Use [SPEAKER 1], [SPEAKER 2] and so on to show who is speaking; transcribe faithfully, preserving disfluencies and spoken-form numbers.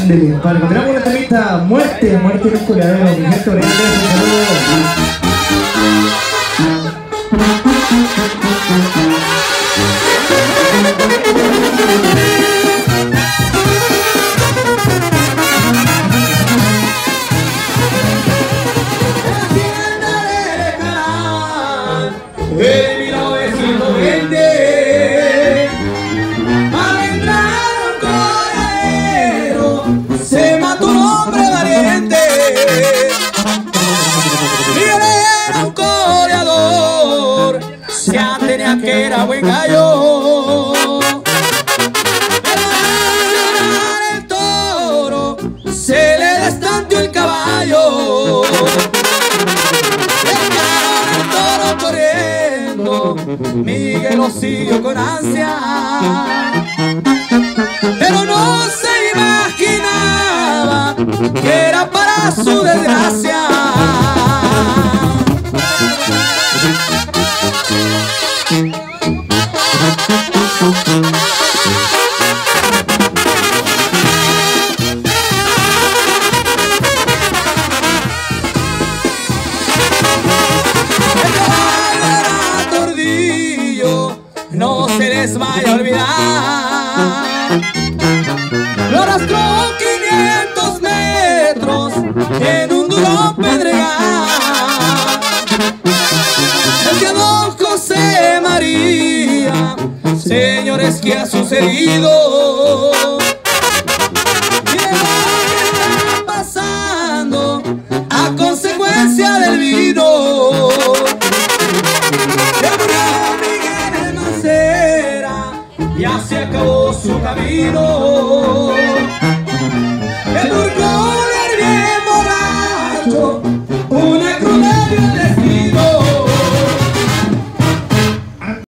[SPEAKER 1] Ándele, para continuar con la temita Muerte, muerte en un coladero, mi gente oriente, un saludo.
[SPEAKER 2] En mil novecientos veinte al entrar un coladero se mató un hombre valiente. Miguel era un coleador, ya tenía que era buen gallo. Al el toro se le destanteó el caballo. Miguel lo siguió con ansia, pero no se imaginaba que era para su desgracia. No se les vaya a olvidar, lo arrastró quinientos metros en un duro pedregal. El que don José María, señores, ¿qué ha sucedido?